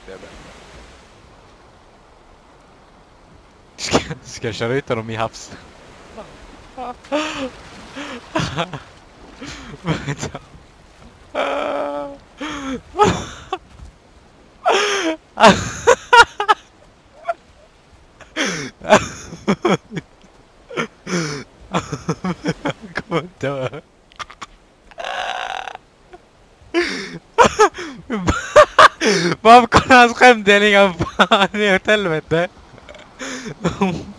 Ska jag köra ut honom i havs? Vänta. Jag kommer dö. Varför kollar hans skämtdelningar? Fan, i åt helvete.